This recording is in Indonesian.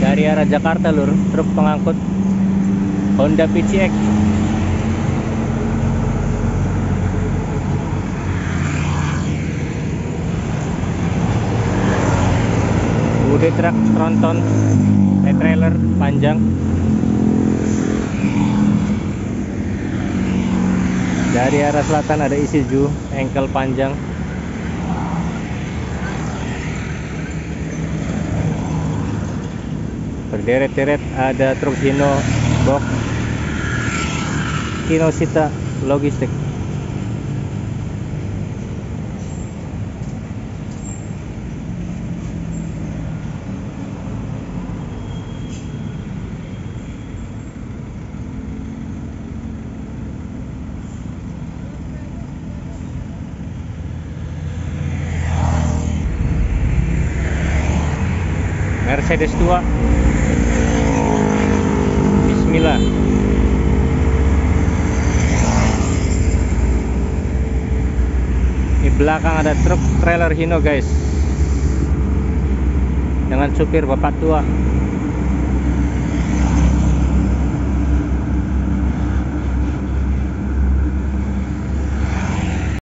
dari arah Jakarta lur, truk pengangkut Honda PCX. Bude truk tronton trailer panjang. Dari arah selatan ada Isuzu engkel panjang. Berderet-deret ada truk Hino box Kinosita Logistik. Mercedes tua. Bismillah. Di belakang ada truk trailer Hino guys, dengan supir bapak tua.